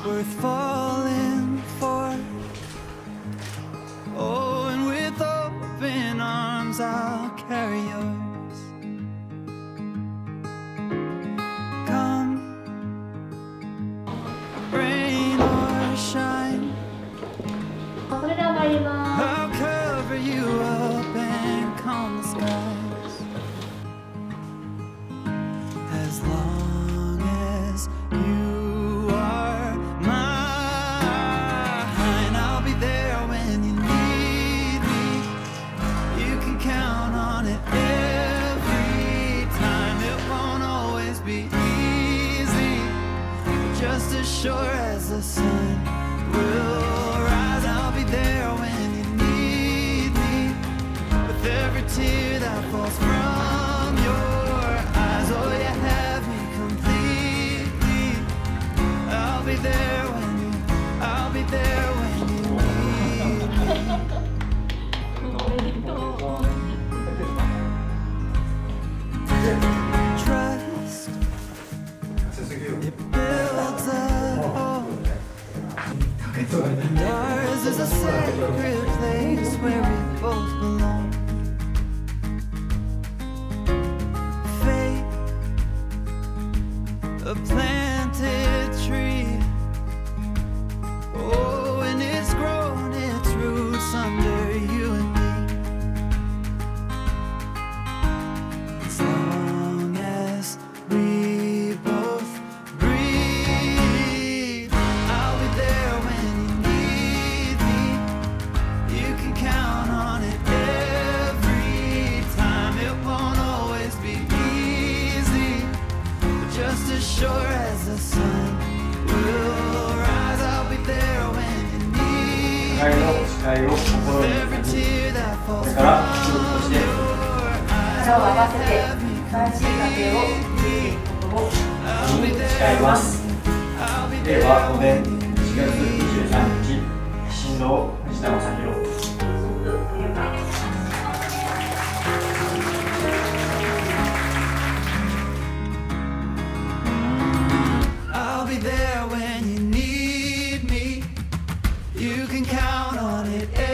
worth falling for. Oh, and with open arms I'll carry yours. Come, rain or shine, それでは参ります。 I'll cover you up and calm the skies. As long as you are mine, I'll be there when you need me. You can count on it every time. It won't always be easy, but just as sure as the sun will rise, I'll be there when you need me. With every tear that falls from your eyes, oh, you have me completely. I'll be there when you, I'll be there when you need me. おめでとう。 Trust, it builds a home. And ours is a sacred place where we both belong. Fate, a planted tree. Oh, and it's grown its roots under you and me. As long as we both breathe, I'll be there when you need me. You can count on it every time. It won't always be easy, but just as sure as the sun will rise, I'll be there when you need me. With every tear that falls from your eyes, 力を合わせて素晴らしい家庭を築いていくことをに誓います。令和5年4月23日、新郎藤田正宏。 I'll be there when you need me. You can count on it